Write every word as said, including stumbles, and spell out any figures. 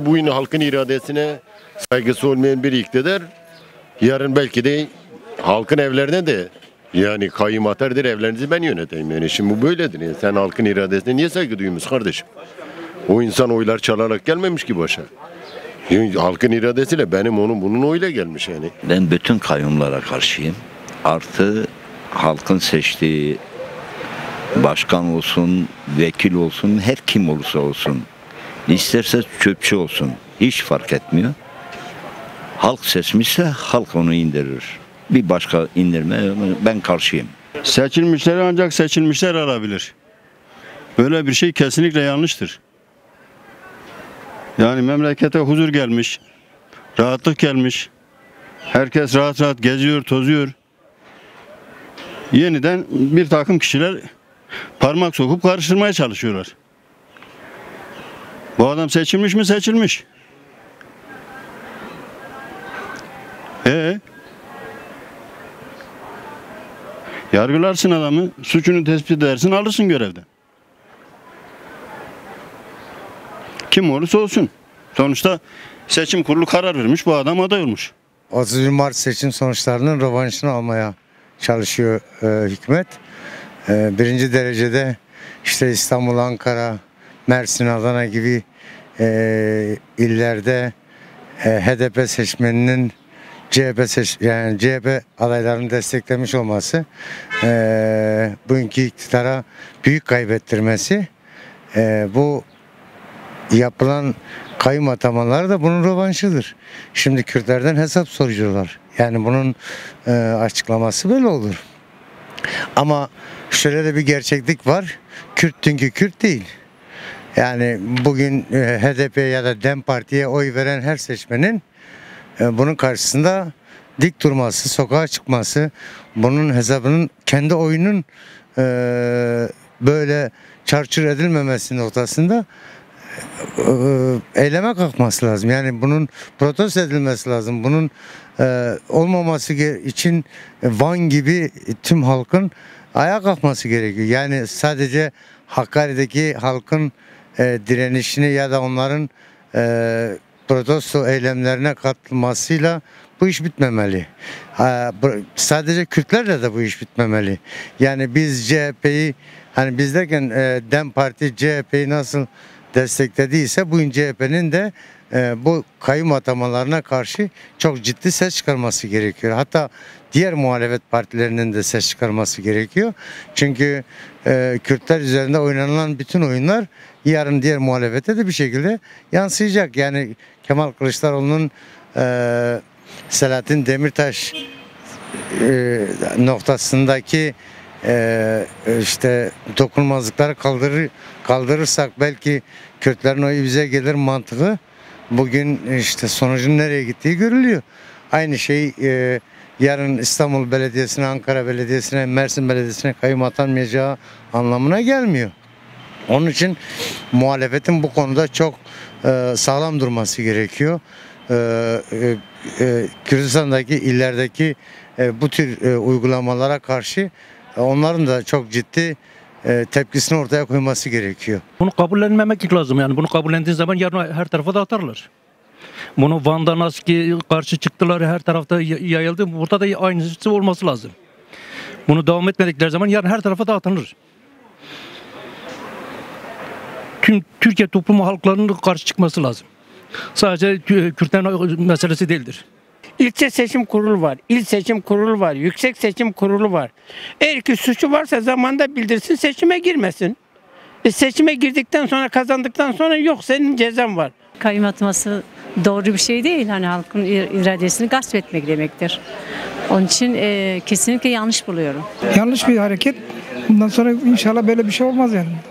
Bugün halkın iradesine saygısı olmayan bir iktidar, yarın belki de halkın evlerine de yani kayyum atardır, evlerinizi ben yöneteyim. Yani şimdi bu böyledir. Yani sen halkın iradesine niye saygı duyuyorsun kardeşim? O insan oylar çalarak gelmemiş ki başa. Yani halkın iradesiyle benim onun bunun oyla gelmiş yani. Ben bütün kayyumlara karşıyım. Artı halkın seçtiği başkan olsun, vekil olsun, her kim olursa olsun. İsterse çöpçü olsun. Hiç fark etmiyor. Halk seçmişse halk onu indirir. Bir başka indirme ben karşıyım. Seçilmişleri ancak seçilmişler alabilir. Böyle bir şey kesinlikle yanlıştır. Yani memlekete huzur gelmiş, rahatlık gelmiş. Herkes rahat rahat geziyor, tozuyor. Yeniden bir takım kişiler parmak sokup karıştırmaya çalışıyorlar. Bu adam seçilmiş mi? Seçilmiş. Ee, yargılarsın adamı, suçunu tespit edersin, alırsın görevden. Kim olursa olsun. Sonuçta seçim kurulu karar vermiş, bu adam aday olmuş. otuz bir Mart seçim sonuçlarının rövanşını almaya çalışıyor e, hükümet. E, birinci derecede işte İstanbul, Ankara, Mersin, Adana gibi e, illerde e, H D P seçmeninin C H P seç, yani C H P adaylarını desteklemiş olması, e, bugünkü iktidara büyük kaybettirmesi, e, bu yapılan kayyum atamaları da bunun rövanşıdır. Şimdi Kürtlerden hesap soruyorlar. Yani bunun e, açıklaması böyle olur. Ama şöyle de bir gerçeklik var. Kürt çünkü Kürt değil. Yani bugün e, H D P ya da DEM Parti'ye oy veren her seçmenin e, bunun karşısında dik durması, sokağa çıkması, bunun hesabının kendi oyunun e, böyle çarçur edilmemesi noktasında eyleme kalkması lazım. Yani bunun protesto edilmesi lazım. Bunun e, olmaması için Van gibi tüm halkın ayağa kalkması gerekiyor. Yani sadece Hakkari'deki halkın e, direnişini ya da onların e, protesto eylemlerine katılmasıyla bu iş bitmemeli. E, sadece Kürtlerle de bu iş bitmemeli. Yani biz C H P'yi, hani biz derken e, DEM Parti C H P'yi nasıl desteklediyse bugün C H P'nin de e, bu kayyum atamalarına karşı çok ciddi ses çıkarması gerekiyor. Hatta diğer muhalefet partilerinin de ses çıkarması gerekiyor. Çünkü e, Kürtler üzerinde oynanılan bütün oyunlar yarın diğer muhalefete de bir şekilde yansıyacak. Yani Kemal Kılıçdaroğlu'nun e, Selahattin Demirtaş e, noktasındaki Ee, işte dokunulmazlıkları kaldırır, kaldırırsak belki Kürtlerin oyu bize gelir mantığı bugün işte sonucun nereye gittiği görülüyor. Aynı şey e, yarın İstanbul Belediyesi'ne, Ankara Belediyesi'ne, Mersin Belediyesi'ne kayyum atanmayacağı anlamına gelmiyor. Onun için muhalefetin bu konuda çok e, sağlam durması gerekiyor. E, e, e, Kürdistan'daki illerdeki e, bu tür e, uygulamalara karşı onların da çok ciddi e, tepkisini ortaya koyması gerekiyor. Bunu kabullenmemek lazım, yani bunu kabullendiğin zaman yarın her tarafa dağıtarlar. Bunu Van'da nasıl ki karşı çıktılar, her tarafta yayıldı, burada da aynısı olması lazım. Bunu devam etmedikleri zaman yarın her tarafa dağıtılır. Tüm Türkiye toplumu halklarının karşı çıkması lazım. Sadece Kürtlerin meselesi değildir. İlçe seçim kurulu var, il seçim kurulu var, yüksek seçim kurulu var. Eğer ki suçu varsa zamanında bildirsin, seçime girmesin. E seçime girdikten sonra, kazandıktan sonra yok, senin cezan var. Kayyum atması doğru bir şey değil. Hani halkın iradesini gasp etmek demektir. Onun için e, kesinlikle yanlış buluyorum. Yanlış bir hareket. Bundan sonra inşallah böyle bir şey olmaz yani.